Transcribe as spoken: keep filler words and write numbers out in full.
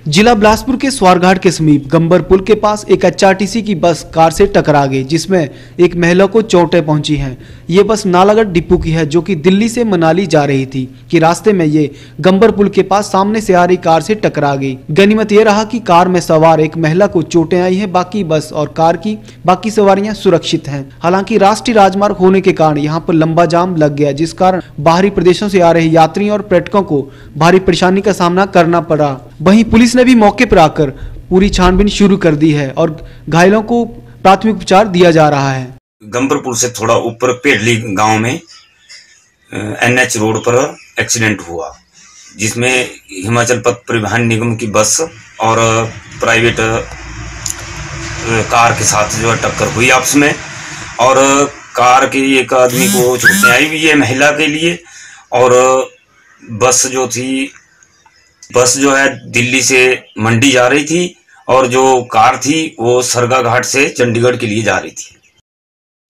जिला बिलासपुर के स्वारघाट के समीप गंबर पुल के पास एक एच आर टी सी की बस कार से टकरा गई, जिसमें एक महिला को चोटें पहुंची हैं। ये बस नालागढ़ डिपो की है, जो कि दिल्ली से मनाली जा रही थी कि रास्ते में ये गंबर पुल के पास सामने से आ रही कार से टकरा गई। गनीमत ये रहा कि कार में सवार एक महिला को चोटें आई हैं, बाकी बस और कार की बाकी सवारियां सुरक्षित हैं। हालांकि राष्ट्रीय राजमार्ग होने के कारण यहाँ पर लंबा जाम लग गया, जिस कारण बाहरी प्रदेशों से आ रहे यात्रियों और पर्यटकों को भारी परेशानी का सामना करना पड़ा। वहीं पुलिस ने भी मौके पर आकर पूरी छानबीन शुरू कर दी है और घायलों को प्राथमिक उपचार दिया जा रहा है। गंबर पुल से थोड़ा ऊपर पेडली गांव में एन एच रोड पर एक्सीडेंट हुआ, जिसमें हिमाचल पथ परिवहन निगम की बस और प्राइवेट कार के साथ जो है टक्कर हुई आपस में, और कार के एक आदमी को चोटें आई हुई है, महिला के लिए। और बस जो थी बस जो है दिल्ली से मंडी जा रही थी, और जो कार थी वो सरगा घाट से चंडीगढ़ के लिए जा रही थी।